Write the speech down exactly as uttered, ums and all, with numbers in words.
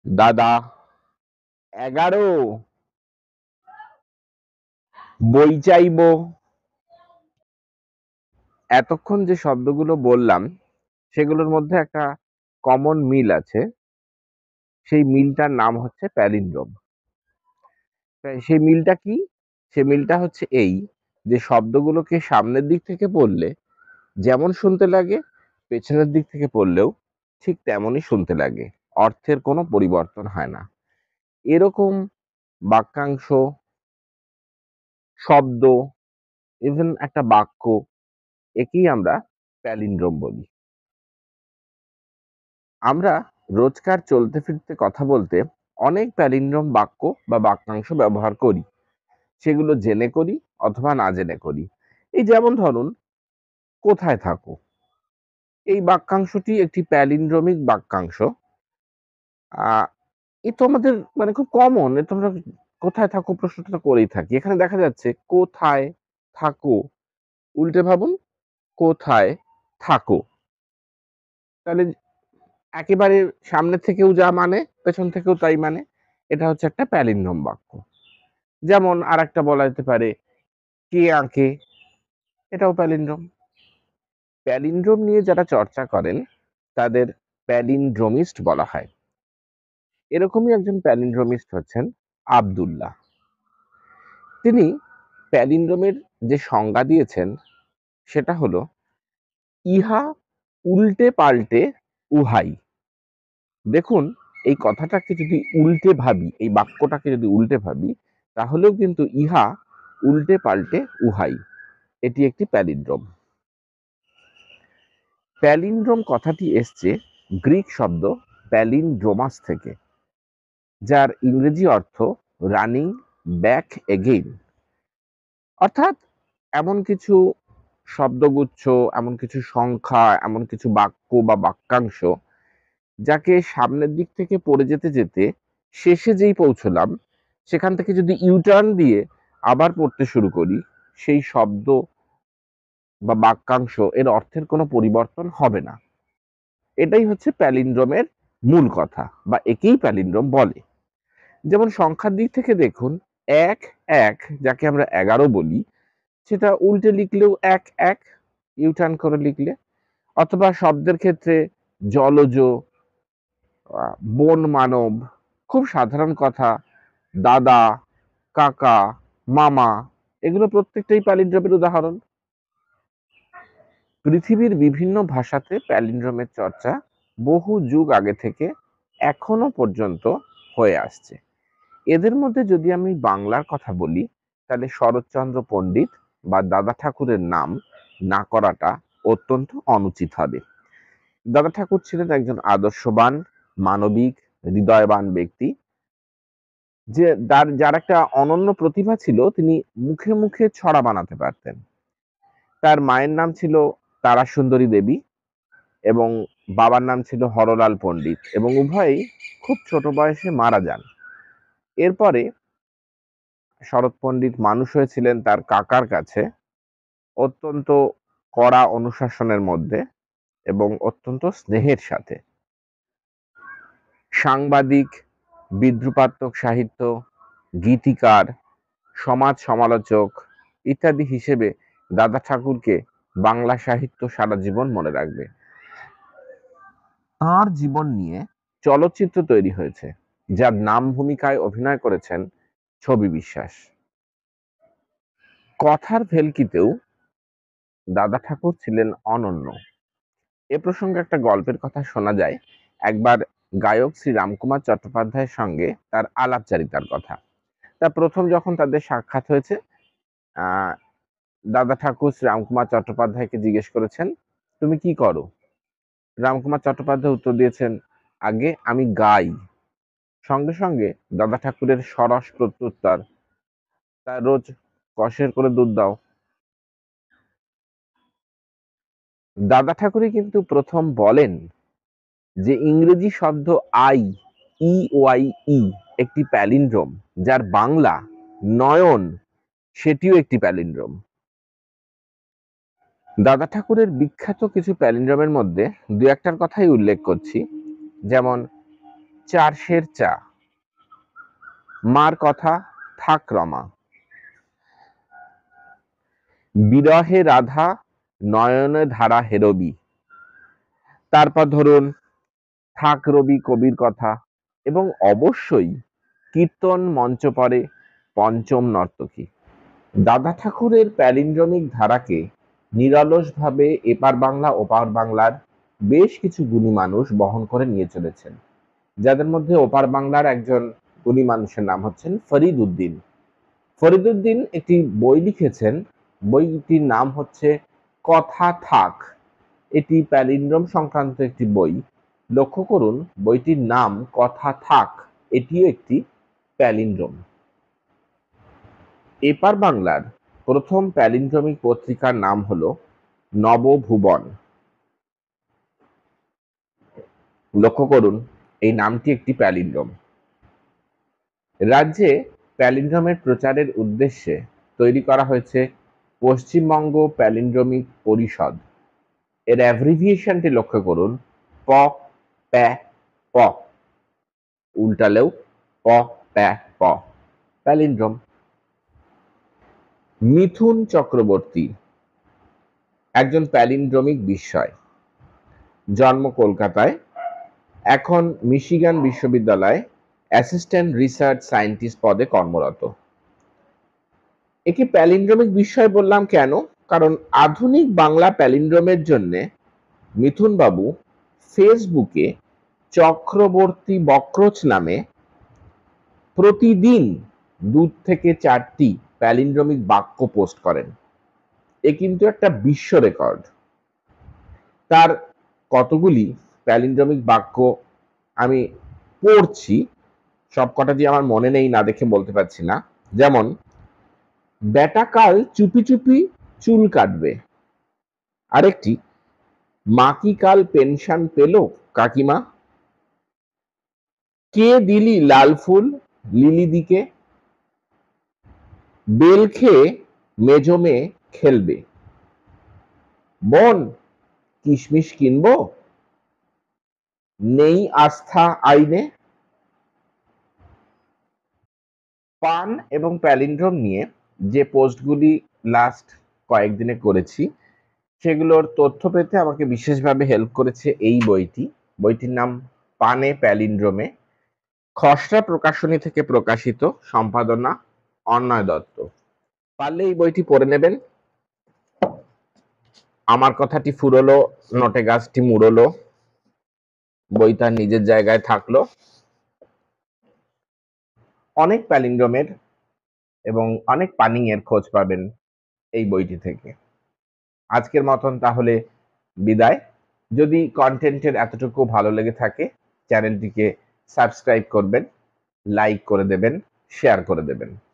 দাদা, এগারো, বই চাইব। এতক্ষণ যে শব্দগুলো বললাম সেগুলোর মধ্যে একটা কমন মিল আছে। সেই মিলটার নাম হচ্ছে প্যালিন্ড্রোম। সেই মিলটা কি? সে মিলটা হচ্ছে এই, যে শব্দগুলোকে সামনের দিক থেকে পড়লে যেমন শুনতে লাগে, পেছনের দিক থেকে পড়লেও ঠিক তেমনই শুনতে লাগে। অর্থের কোনো পরিবর্তন হয় না। এরকম বাক্যাংশ, শব্দ, ইভেন একটা বাক্য, একেই আমরা প্যালিন্ড্রোম বলি। আমরা রোজকার চলতে ফিরতে কথা বলতে অনেক প্যালিন্ড্রোম বাক্য বা বাক্যাংশ ব্যবহার করি। সেগুলো জেনে করি অথবা না জেনে করি। এই যেমন ধরুন, কোথায় থাকো? এই বাক্যাংশটি একটি প্যালিন্ড্রোমিক বাক্যাংশ। আহ এ তো আমাদের মানে খুব কমন। এ তো আমরা কোথায় থাকো প্রশ্নটা তো করেই থাকি। এখানে দেখা যাচ্ছে কোথায় থাকো, উল্টে ভাবুন, কোথায় থাকো। তাহলে একেবারে সামনে থেকেও যা মানে, পেছন থেকেও তাই মানে। এটা হচ্ছে একটা প্যালিন্ড্রোম বাক্য। যেমন আরেকটা বলা যেতে পারে, কে আঁকে? এটাও প্যালিন্ড্রোম। প্যালিন্ড্রোম নিয়ে যারা চর্চা করেন তাদের প্যালিন্ড্রোমিস্ট বলা হয়। এরকমই একজন প্যালিন্ড্রোমিস্ট হচ্ছেন আব্দুল্লাহ। তিনি প্যালিন্ড্রোমের যে সংজ্ঞা দিয়েছেন সেটা হলো, ইহা উল্টে পাল্টে উহাই। দেখুন, এই কথাটাকে যদি উল্টে ভাবি, এই বাক্যটাকে যদি উল্টে ভাবি, তাহলেও কিন্তু ইহা উল্টে পাল্টে উহাই, এটি একটি প্যালিন্ড্রোম। প্যালিন্ড্রোম কথাটি এসছে গ্রিক শব্দ প্যালিন্ড্রোমাস থেকে, যার ইংরেজি অর্থ রানিং ব্যাক এগেইন। অর্থাৎ এমন কিছু শব্দগুচ্ছ, এমন কিছু সংখ্যা, এমন কিছু বাক্য বা বাক্যাংশ যাকে সামনের দিক থেকে পড়ে যেতে যেতে শেষে যেই পৌঁছলাম, সেখান থেকে যদি ইউটার্ন দিয়ে আবার পড়তে শুরু করি, সেই শব্দ বা বাক্যাংশ এর অর্থের কোনো পরিবর্তন হবে না। এটাই হচ্ছে প্যালিন্ড্রোমের মূল কথা, বা একেই প্যালিন্ড্রোম বলে। যেমন সংখ্যার দিক থেকে দেখুন, এক এক যাকে আমরা এগারো বলি, সেটা উল্টে লিখলেও এক এক, ইউটার্ন করে লিখলে। অথবা শব্দের ক্ষেত্রে জলজ, বন মানব, খুব সাধারণ কথা, দাদা, কাকা, মামা, এগুলো প্রত্যেকটাই প্যালিন্ড্রোমের উদাহরণ। পৃথিবীর বিভিন্ন ভাষাতে প্যালিন্ড্রোমের চর্চা বহু যুগ আগে থেকে এখনো পর্যন্ত হয়ে আসছে। এদের মধ্যে যদি আমি বাংলার কথা বলি, তাহলে শরৎচন্দ্র পণ্ডিত বা দাদা ঠাকুরের নাম না করাটা অত্যন্ত অনুচিত হবে। দাদা ঠাকুর ছিলেন একজন আদর্শবান, মানবিক, হৃদয়বান ব্যক্তি, যে যার যার একটা অনন্য প্রতিভা ছিল। তিনি মুখে মুখে ছড়া বানাতে পারতেন। তার মায়ের নাম ছিল তারাসুন্দরী দেবী এবং বাবার নাম ছিল হরলাল পণ্ডিত, এবং উভয়ই খুব ছোট বয়সে মারা যান। এরপরে শরৎ পণ্ডিত মানুষ হয়েছিলেন তার কাকার কাছে, অত্যন্ত কড়া অনুশাসনের মধ্যে এবং অত্যন্ত স্নেহের সাথে। সাংবাদিক, বিদ্রুপাত্মক সাহিত্য, গীতিকার, সমাজ সমালোচক ইত্যাদি হিসেবে দাদা ঠাকুরকে বাংলা সাহিত্য সারা জীবন মনে রাখবে। তাঁর জীবন নিয়ে চলচ্চিত্র তৈরি হয়েছে, যার নাম ভূমিকায় অভিনয় করেছেন ছবি বিশ্বাস। কথার ভেলকিতেও দাদা ঠাকুর ছিলেন অনন্য। এ প্রসঙ্গে একটা গল্পের কথা শোনা যায়। একবার গায়ক শ্রী রামকুমার চট্টোপাধ্যায়ের সঙ্গে তার আলাপচারিতার কথা। তা প্রথম যখন তাদের সাক্ষাৎ হয়েছে, আহ দাদা ঠাকুর শ্রী রামকুমার চট্টোপাধ্যায়কে জিজ্ঞেস করেছেন, তুমি কি করো? রামকুমার চট্টোপাধ্যায় উত্তর দিয়েছেন, আগে আমি গাই। সঙ্গে সঙ্গে দাদা ঠাকুরের সরস প্রত্যুত্তর, তা রোজ কষের করে দুধ দাও। দাদা ঠাকুরই কিন্তু প্রথম বলেন যে ইংরেজি শব্দ আই, ই ওয়াই ই একটি প্যালিন্ড্রোম, যার বাংলা নয়ন, সেটিও একটি প্যালিন্ড্রোম। দাদা ঠাকুরের বিখ্যাত কিছু প্যালিন্ড্রোমের মধ্যে দু একটার কথাই উল্লেখ করছি। যেমন চারশের চা, মার কথা থাক রমা, বিরহে রাধা, নয়নে ধারা হেরবি, তারপর ধরুন থাক রবি কবির কথা, এবং অবশ্যই কীর্তন মঞ্চ পড়ে পঞ্চম নর্তকী। দাদা ঠাকুরের প্যালিন্ড্রমিক ধারাকে নিরলসভাবে এপার বাংলা ওপার বাংলার বেশ কিছু গুণী মানুষ বহন করে নিয়ে চলেছেন, যাদের মধ্যে ওপার বাংলার একজন গুণী মানুষের নাম হচ্ছেন ফরিদ উদ্দিন। ফরিদ উদ্দিন একটি বই লিখেছেন, বইটির নাম হচ্ছে কথা থাক। এটি প্যালিন্ড্রোম সংক্রান্ত একটি বই। লক্ষ্য করুন বইটির নাম কথা থাক, এটিও একটি প্যালিন্ড্রোম। এপার বাংলার প্রথম প্যালিন্ড্রোমিক পত্রিকার নাম হলো নবভুবন। লক্ষ্য করুন এই নামটি একটি প্যালিন্ড্রোম। রাজ্যে প্যালিন্ড্রোমের প্রচারের উদ্দেশ্যে তৈরি করা হয়েছে পশ্চিমবঙ্গ প্যালিন্ড্রোমিক পরিষদ। এর অ্যাব্রিভিয়েশনটি লক্ষ্য করুন, প প্যা প, উল্টালেও প প্যা প, প্যালিন্ড্রোম। মিথুন চক্রবর্তী একজন প্যালিন্ড্রোমিক বিস্ময়। জন্ম কলকাতায়, এখন মিশিগান বিশ্ববিদ্যালয়ে অ্যাসিস্ট্যান্ট রিসার্চ সায়েন্টিস্ট পদে কর্মরত। একে প্যালিন্ড্রোমিক বিস্ময় বললাম কেন? কারণ আধুনিক বাংলা প্যালিন্ড্রোমের জন্য মিথুন বাবু ফেসবুকে চক্রবর্তী বক্রোচ নামে প্রতিদিন দু থেকে চারটি প্যালিন্ড্রোমিক বাক্য পোস্ট করেন। এ কিন্তু একটা বিশ্ব রেকর্ড। তার কতগুলি প্যালিন্ড্রোমিক বাক্য আমি পড়ছি, সবকটা দিয়ে আমার মনে নেই, না দেখে বলতে পারছি না। যেমন, বেটা কাল চুপি চুপি চুল কাটবে। আরেকটি, মা কি কাল পেনশন পেল কাকিমা? কে দিলি লাল ফুল লিলি দিকে? বেল খেয়ে মেজো মেয়ে খেলবে। বোন কিশমিশ কিনবো? নেই আস্থা আইনে। পান এবং প্যালিন্ড্রোম নিয়ে যে পোস্টগুলি লাস্ট কয়েকদিনে করেছি, সেগুলোর তথ্য পেতে আমাকে বিশেষভাবে হেল্প করেছে এই বইটি। বইটির নাম পানে প্যালিন্ড্রোমে, খসড়া প্রকাশনী থেকে প্রকাশিত, সম্পাদনা অন্নয় দত্ত। পারলে এই বইটি পড়ে নেবেন। আমার কথাটি ফুরলো, নটে গাছটি মুড়লো, বই তার নিজের জায়গায় থাকলো। অনেক প্যালিন্ড্রোমের এবং অনেক পানিং এর খোঁজ পাবেন এই বইটি থেকে। আজকের মতন তাহলে বিদায়। যদি কন্টেন্টের এতটুকু ভালো লেগে থাকে, চ্যানেলটিকে সাবস্ক্রাইব করবেন, লাইক করে দেবেন, শেয়ার করে দেবেন।